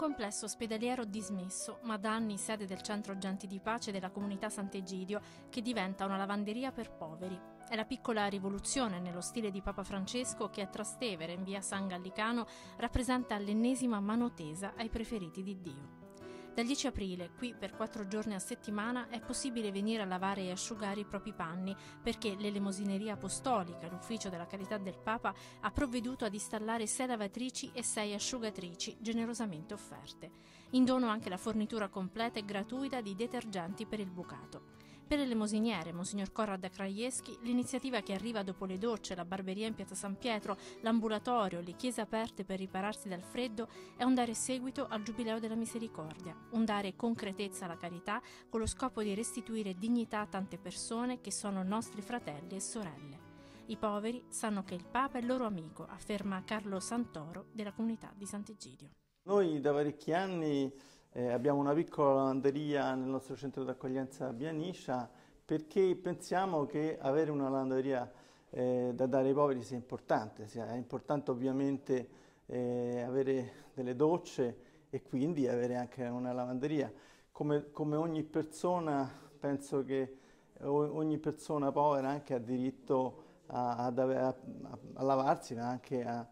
complesso ospedaliero dismesso, ma da anni sede del centro Agenti di Pace della comunità Sant'Egidio, che diventa una lavanderia per poveri. È la piccola rivoluzione nello stile di Papa Francesco che a Trastevere, in via San Gallicano, rappresenta l'ennesima mano tesa ai preferiti di Dio. Dal 10 aprile, qui per 4 giorni a settimana, è possibile venire a lavare e asciugare i propri panni perché l'Elemosineria Apostolica, l'ufficio della Carità del Papa, ha provveduto ad installare 6 lavatrici e 6 asciugatrici generosamente offerte. In dono anche la fornitura completa e gratuita di detergenti per il bucato. Per l'elemosiniere, Monsignor Corrad Krajewski, l'iniziativa che arriva dopo le docce, la barberia in piazza San Pietro, l'ambulatorio, le chiese aperte per ripararsi dal freddo, è un dare seguito al Giubileo della Misericordia, un dare concretezza alla carità con lo scopo di restituire dignità a tante persone che sono nostri fratelli e sorelle. I poveri sanno che il Papa è il loro amico, afferma Carlo Santoro della comunità di Sant'Egidio. Noi da parecchi anni abbiamo una piccola lavanderia nel nostro centro d'accoglienza a Bianiscia perché pensiamo che avere una lavanderia da dare ai poveri sia importante. È importante ovviamente avere delle docce e quindi avere anche una lavanderia. Come ogni persona, penso che ogni persona povera anche ha diritto a lavarsi, ma anche a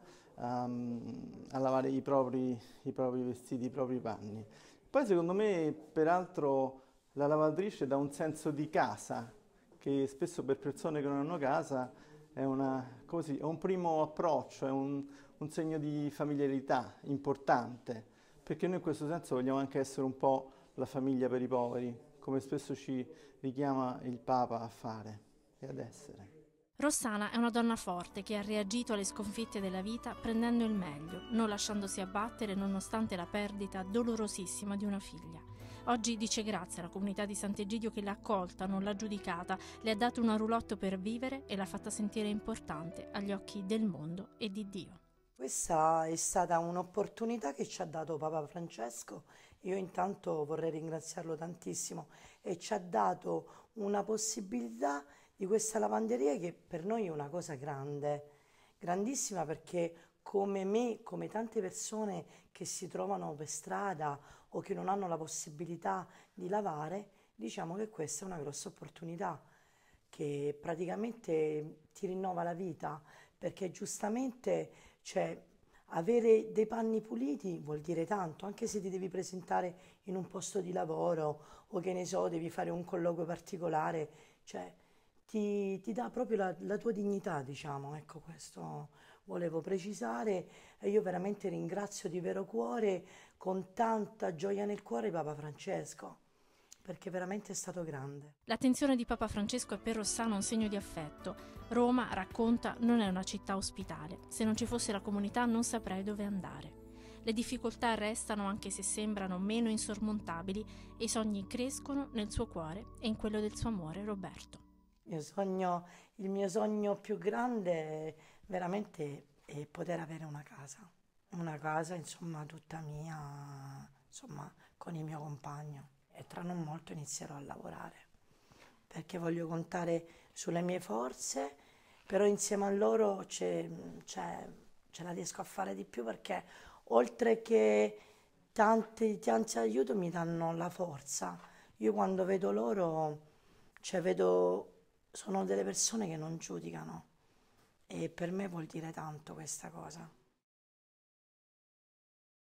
lavare i propri vestiti, i propri panni. Poi secondo me, peraltro, la lavatrice dà un senso di casa, che spesso per persone che non hanno casa è un primo approccio, è un segno di familiarità importante, perché noi in questo senso vogliamo anche essere un po' la famiglia per i poveri, come spesso ci richiama il Papa a fare e ad essere. Rossana è una donna forte che ha reagito alle sconfitte della vita prendendo il meglio, non lasciandosi abbattere nonostante la perdita dolorosissima di una figlia. Oggi dice grazie alla comunità di Sant'Egidio che l'ha accolta, non l'ha giudicata, le ha dato una roulotte per vivere e l'ha fatta sentire importante agli occhi del mondo e di Dio. Questa è stata un'opportunità che ci ha dato Papa Francesco. Io intanto vorrei ringraziarlo tantissimo e ci ha dato una possibilità di questa lavanderia che per noi è una cosa grande, grandissima, perché come me, come tante persone che si trovano per strada o che non hanno la possibilità di lavare, diciamo che questa è una grossa opportunità che praticamente ti rinnova la vita, perché giustamente avere dei panni puliti vuol dire tanto, anche se ti devi presentare in un posto di lavoro o che ne so, devi fare un colloquio particolare, ti dà proprio la tua dignità, diciamo. Ecco, questo volevo precisare e io veramente ringrazio di vero cuore, con tanta gioia nel cuore, Papa Francesco, perché veramente è stato grande. L'attenzione di Papa Francesco è per Rossana un segno di affetto. Roma, racconta, non è una città ospitale. Se non ci fosse la comunità non saprei dove andare. Le difficoltà restano anche se sembrano meno insormontabili e i sogni crescono nel suo cuore e in quello del suo amore Roberto. Il mio sogno più grande veramente è poter avere una casa insomma tutta mia, insomma con il mio compagno, e tra non molto inizierò a lavorare perché voglio contare sulle mie forze, però insieme a loro ce la riesco a fare di più, perché oltre che tanti aiuto mi danno la forza. Io quando vedo loro, sono delle persone che non giudicano e per me vuol dire tanto questa cosa.